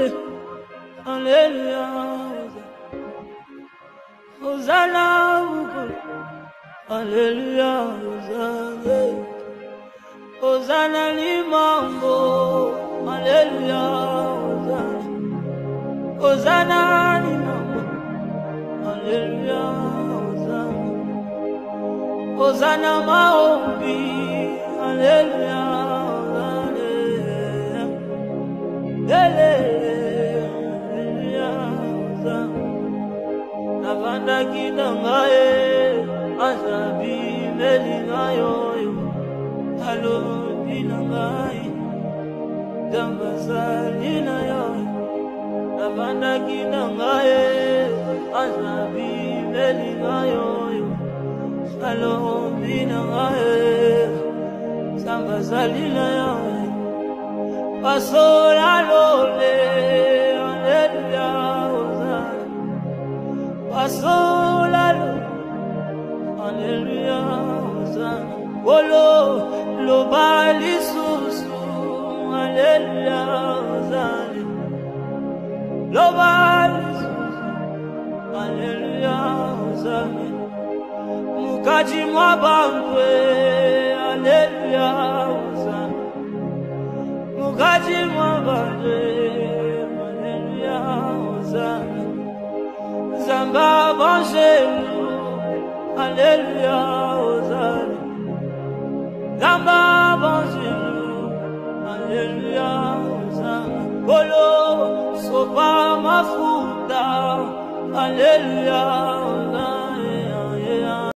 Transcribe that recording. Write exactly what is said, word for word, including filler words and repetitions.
Hallelujah. Hosanna, Hallelujah. Hosanna, Hosanna Limambo, Hallelujah. Hosanna Limambo, Hallelujah. Hosanna Maombi, Hallelujah. Navanda kidangae, azabi melingayo, halo binangai, dambazalina yo. Navanda kidangae, azabi melingayo, halo binangai, dambazalina yo. Pasola lole, hallelujah. Pasola lole, hallelujah. Wolo lo bali susu, hallelujah. Lo bali susu, hallelujah. Mukaji mwabangwe, hallelujah. Mukaji mwabangwe, hallelujah. Zamba banjelu, hallelujah.